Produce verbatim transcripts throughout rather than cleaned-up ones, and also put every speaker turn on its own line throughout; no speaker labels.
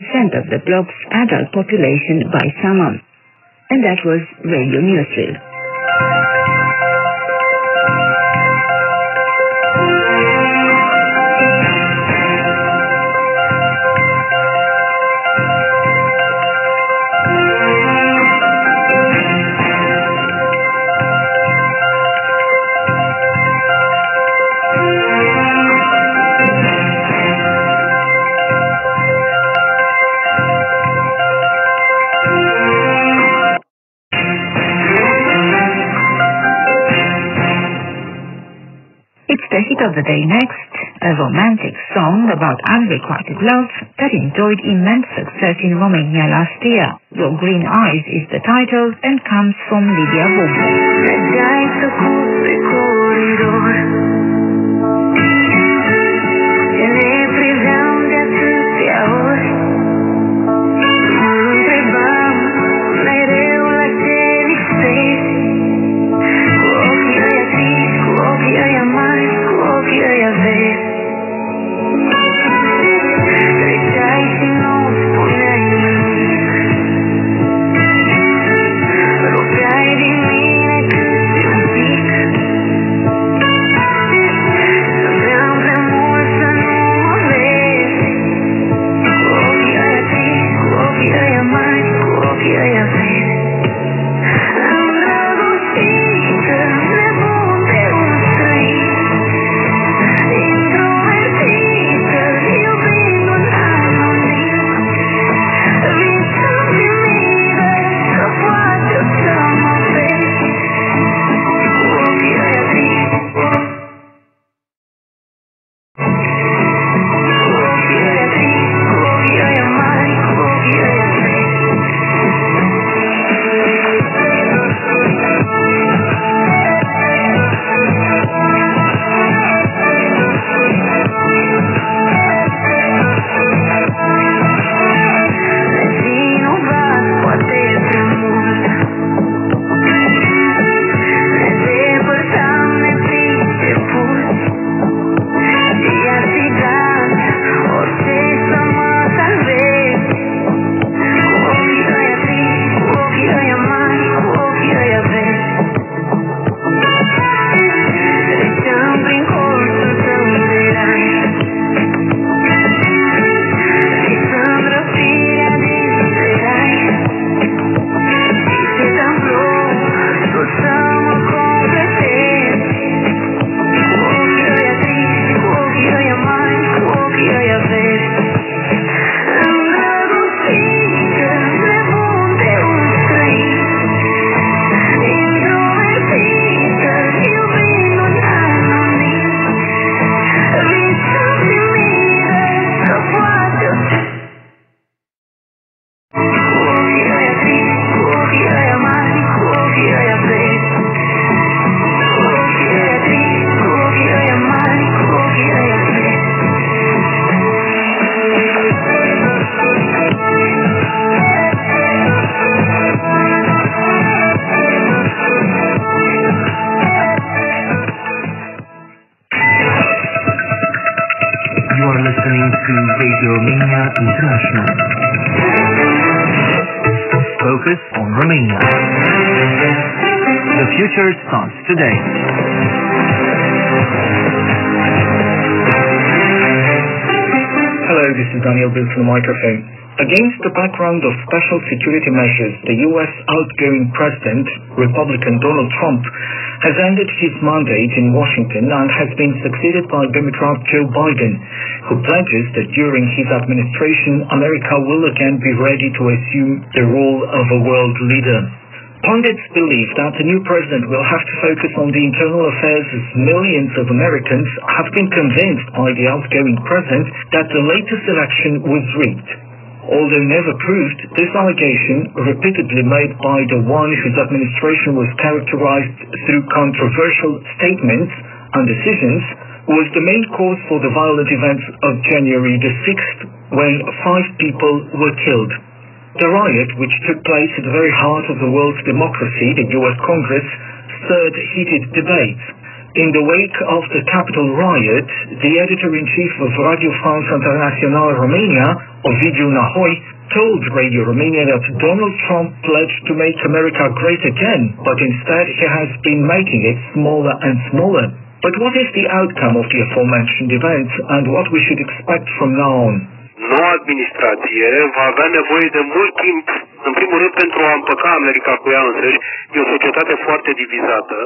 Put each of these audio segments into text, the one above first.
percent of the globe's adult population by summer. And that was Radio Newsreel.
The hit of the day next, a romantic song about unrequited love that enjoyed immense success in Romania last year. Your Green Eyes is the title and comes from Lydia Bobu.
International. Focus on Romania. The future starts today.
Hello, this is Daniel Bill from the microphone. Against the background of special security measures, the U S outgoing president, Republican Donald Trump, has ended his mandate in Washington and has been succeeded by Democrat Joe Biden, who pledges that during his administration, America will again be ready to assume the role of a world leader. Pundits believe that the new president will have to focus on the internal affairs as millions of Americans have been convinced by the outgoing president that the latest election was rigged. Although never proved, this allegation, repeatedly made by the one whose administration was characterized through controversial statements and decisions, was the main cause for the violent events of January the sixth, when five people were killed. The riot, which took place at the very heart of the world's democracy, the U S Congress, stirred heated debates. In the wake of the Capitol riot, the editor-in-chief of Radio France Internationale Romania, Ovidiu Nahoi, told Radio Romania that Donald Trump pledged to make America great again, but instead he has been making it smaller and smaller. But what is the outcome of the aforementioned events and what we should expect from now on?
Noua administrație va avea nevoie de mult timp, în primul rând pentru a împăca America cu ea însăși. E o societate foarte divizată.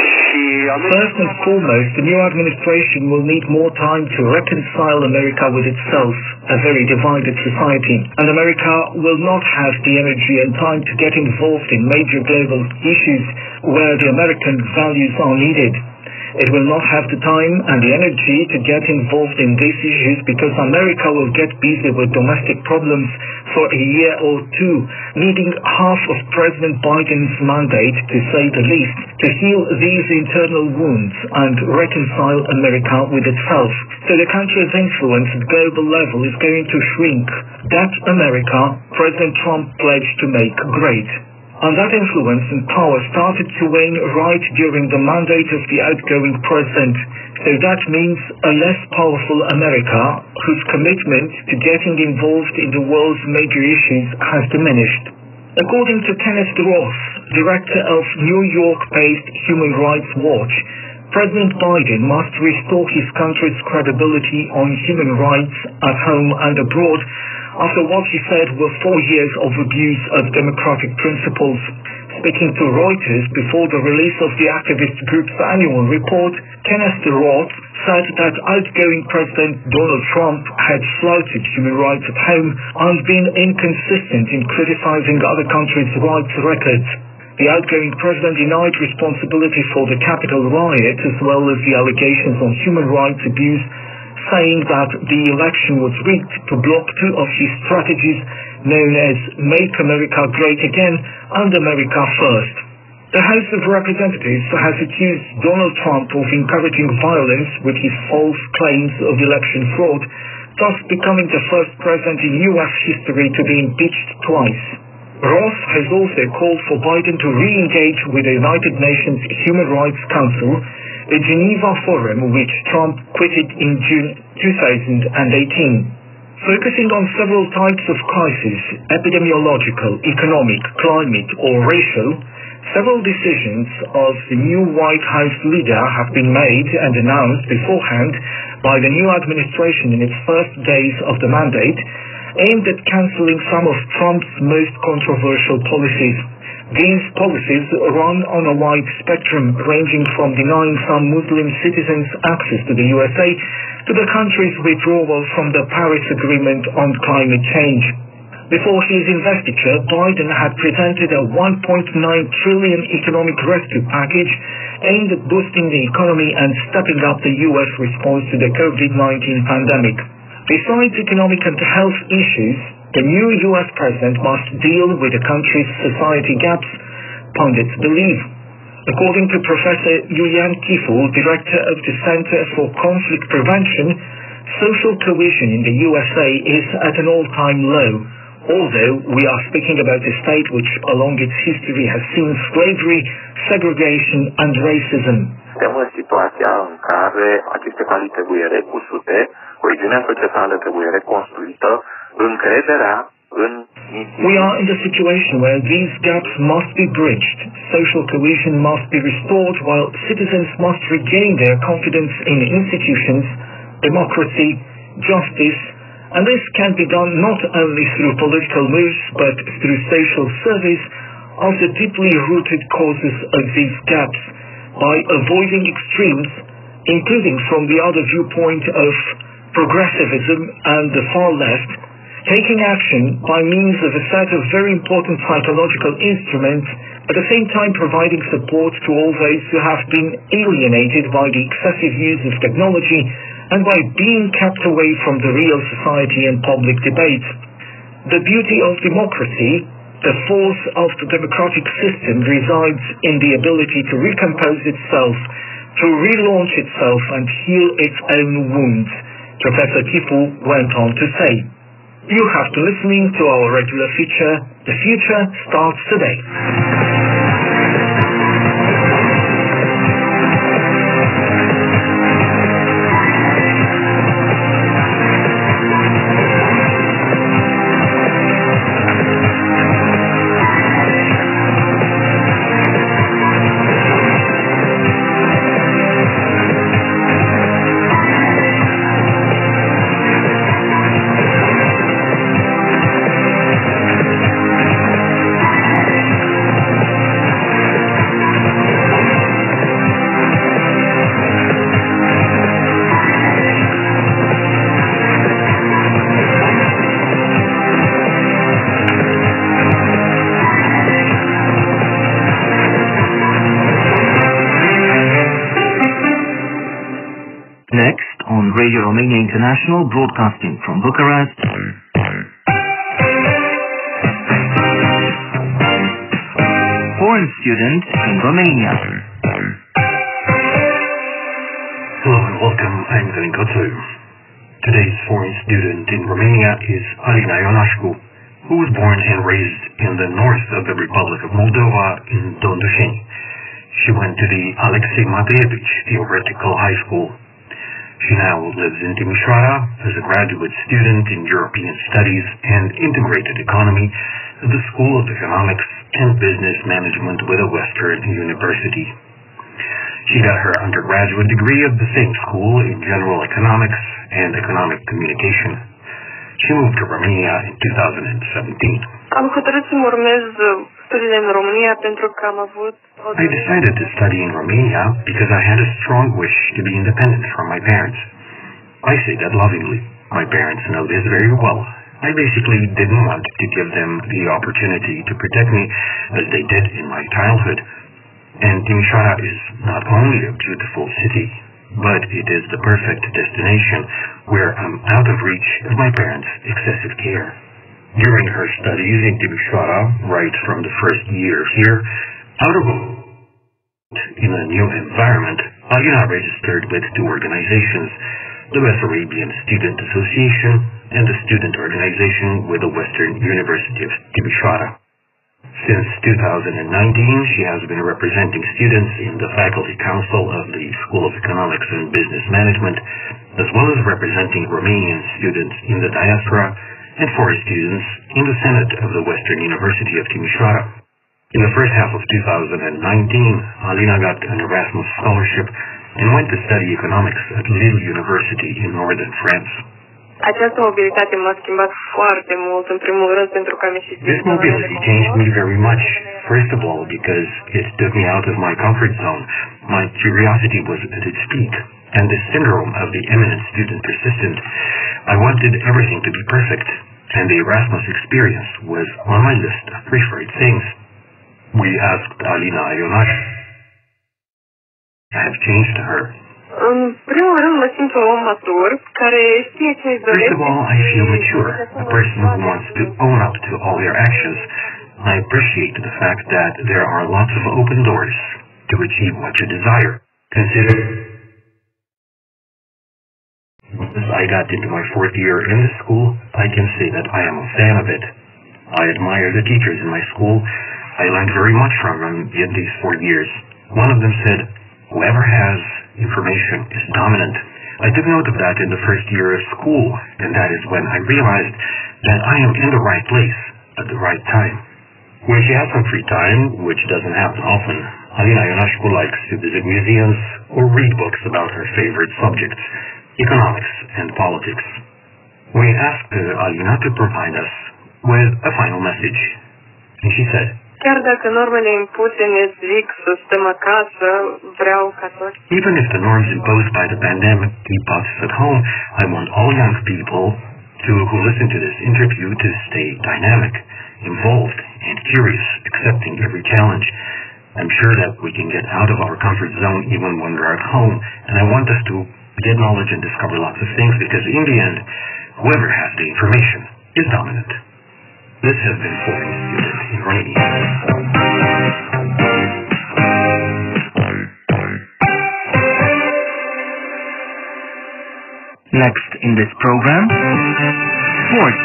First and foremost, the new administration will need more time to reconcile America with itself, a very divided society. And America will not have the energy and time to get involved in major global issues where the American values are needed. It will not have the time and the energy to get involved in these issues because America will get busy with domestic problems for a year or two, needing half of President Biden's mandate, to say the least, to heal these internal wounds and reconcile America with itself. So the country's influence at global level is going to shrink. That America President Trump pledged to make great. And that influence and power started to wane right during the mandate of the outgoing president. So that means a less powerful America, whose commitment to getting involved in the world's major issues has diminished. According to Kenneth Roth, director of New York-based Human Rights Watch, President Biden must restore his country's credibility on human rights at home and abroad after what he said were four years of abuse of democratic principles. Speaking to Reuters before the release of the activist group's annual report, Kenneth Roth said that outgoing President Donald Trump had flouted human rights at home and been inconsistent in criticizing other countries' rights records. The outgoing president denied responsibility for the Capitol riot as well as the allegations on human rights abuse, saying that the election was rigged to block two of his strategies known as Make America Great Again and America First. The House of Representatives has accused Donald Trump of encouraging violence with his false claims of election fraud, thus becoming the first president in U S history to be impeached twice. Ross has also called for Biden to re-engage with the United Nations Human Rights Council, a Geneva forum which Trump quitted in June two thousand eighteen. Focusing on several types of crises, epidemiological, economic, climate or racial, several decisions of the new White House leader have been made and announced beforehand by the new administration in its first days of the mandate, aimed at cancelling some of Trump's most controversial policies. These policies run on a wide spectrum, ranging from denying some Muslim citizens access to the U S A to the country's withdrawal from the Paris Agreement on climate change. Before his investiture, Biden had presented a one point nine trillion dollars economic rescue package aimed at boosting the economy and stepping up the U S response to the COVID nineteen pandemic. Besides economic and health issues, the new U S president must deal with the country's society gaps, pundits believe. According to Professor Yulian Kifu, director of the Center for Conflict Prevention, social cohesion in the U S A is at an all-time low, although we are speaking about a state which along its history has seen slavery, segregation and racism.
Suntem în situația în care aceste valori trebuie recusute, coeziunea socială trebuie reconstruită, încrederea în
We are in the situation where these gaps must be bridged, social cohesion must be restored, while citizens must regain their confidence in institutions, democracy, justice, and this can be done not only through political moves but through social service of the deeply rooted causes of these gaps, by avoiding extremes, including from the other viewpoint of progressivism and the far left, taking action by means of a set of very important psychological instruments, at the same time providing support to all those who have been alienated by the excessive use of technology and by being kept away from the real society and public debate. The beauty of democracy, the force of the democratic system, resides in the ability to recompose itself, to relaunch itself and heal its own wounds, Professor Kifu went on to say. You have been listening to our regular feature, The Future Starts Today.
Romania International, broadcasting from Bucharest. Foreign student in Romania.
Hello and welcome, I'm Decoded. Today's foreign student in Romania is Alina Ionashku, who was born and raised in the north of the Republic of Moldova in Dondușeni. She went to the Alexei Matveevich Theoretical High School. She now lives in Timișoara as a graduate student in European Studies and Integrated Economy at the School of Economics and Business Management with a Western University. She got her undergraduate degree at the same school in General Economics and Economic Communication. She moved to Romania in two thousand seventeen.
Am hotărât să-mi urmez studiile în România pentru că am avut...
I decided to study in Romania because I had a strong wish to be independent from my parents. I say that lovingly. My parents know this very well. I basically didn't want to give them the opportunity to protect me as they did in my childhood. And Timișoara is not only a beautiful city, but it is the perfect destination where I'm out of reach of my parents' excessive care. During her studies in Timișoara, right from the first year here, out of in a new environment, Alina registered with two organizations, the Bessarabian Student Association and the Student Organization with the Western University of Timișoara. Since two thousand nineteen, she has been representing students in the Faculty Council of the School of Economics and Business Management, as well as representing Romanian students in the diaspora and foreign students in the Senate of the Western University of Timișoara. In the first half of two thousand nineteen, Alina got an Erasmus scholarship and went to study economics at Lille University in northern France.
Această mobilitate m-a schimbat foarte mult, în primul rând pentru că am ieșit din
This mobility changed me very much. First of all, because it took me out of my comfort zone. My curiosity was at its peak, and the syndrome of the eminent student persisted. I wanted everything to be perfect, and the Erasmus experience was on my list of preferred things. We asked Alina Ionashku. I have changed her.
În primul rând mă simt un om matur care știe ce își dorește.
First of all, I feel mature, a person who wants to own up to all their actions. I appreciate the fact that there are lots of open doors to achieve what you desire. Consider as I got into my fourth year in the school, I can say that I am a fan of it. I admire the teachers in my school. I learned very much from them in these four years. One of them said, "Whoever has information is dominant." I took note of that in the first year of school, and that is when I realized that I am in the right place at the right time. When she has some free time, which doesn't happen often, Alina Ionashku likes to visit museums or read books about her favorite subjects, economics and politics. We asked uh, Alina to provide us with a final message, and she said,
Chiar dacă normele impuse ne zic să stăm acasă, vreau ca toți...
Even if the norms imposed by the pandemic keep us at home, I want all young people to, who listen to this interview to stay dynamic, involved, and curious, accepting every challenge. I'm sure that we can get out of our comfort zone even when we're at home, and I want us to get knowledge and discover lots of things because in the end, whoever has the information is dominant. This has been Foreign Student in Romania.
Next in this program, sports.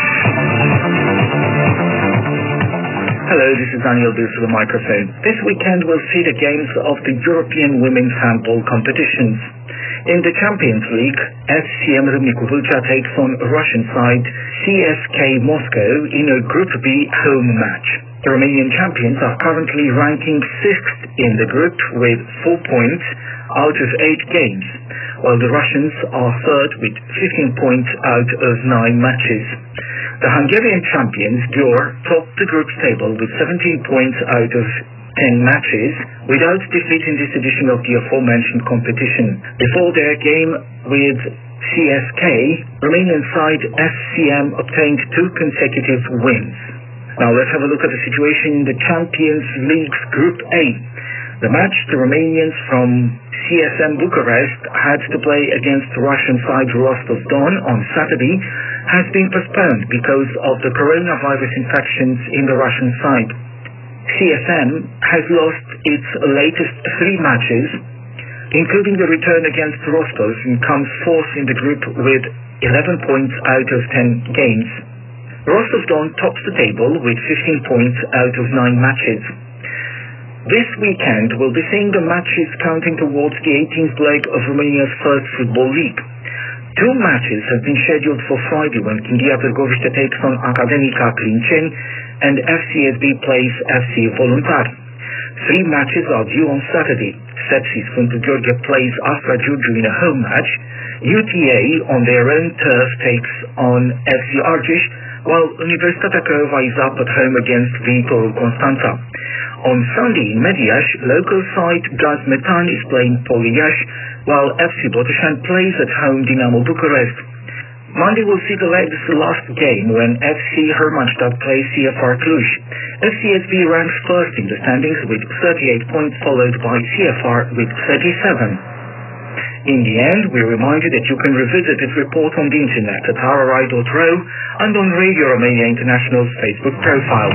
Hello, this is Daniel Bills for the microphone. This weekend we'll see the games of the European Women's Handball competitions. In the Champions League, S C M Râmnicu Vâlcea takes on Russian side C S K Moscow in a Group B home match. The Romanian champions are currently ranking sixth in the group with four points out of eight games, while the Russians are third with fifteen points out of nine matches. The Hungarian champions, Győr, topped the group table with seventeen points out of ten matches without defeat in this edition of the aforementioned competition. Before their game with C S K, Romanian side S C M obtained two consecutive wins. Now let's have a look at the situation in the Champions League's Group A. The match the Romanians from C S M Bucharest had to play against Russian side Rostov-Don on Saturday has been postponed because of the coronavirus infections in the Russian side. C S M has lost its latest three matches, including the return against Rostov, and comes fourth in the group with eleven points out of ten games. Rostov-Don tops the table with fifteen points out of nine matches. This weekend we'll be seeing the matches counting towards the eighteenth leg of Romania's first football league. Two matches have been scheduled for Friday when Kindia Târgoviște takes on Academica Clinceni and F C S B plays F C Voluntari. Three matches are due on Saturday. Sepsi Sfântu Gheorghe plays Astra Giurgiu in a home match. U T A on their own turf takes on F C Argeș, while Universitatea Craiova is up at home against Viitorul Constanța. On Sunday in Mediaș, local side Gaz Metan is playing Poliaș, while F C Botoșani plays at home Dinamo Bucharest. Monday will see the leg's last game when F C Hermannstadt plays C F R Cluj. F C S B ranks first in the standings with thirty-eight points, followed by C F R with thirty-seven. In the end, we remind you that you can revisit this report on the internet at r r i dot r o and on Radio Romania International's Facebook profile.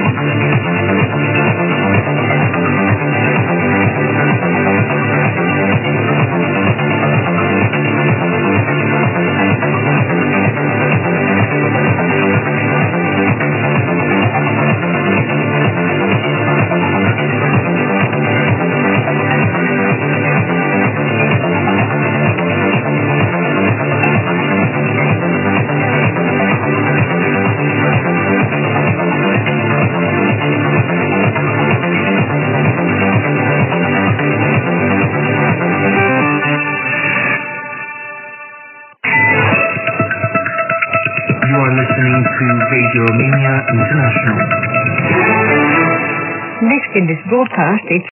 Radio Romania International.
Next in this broadcast, it's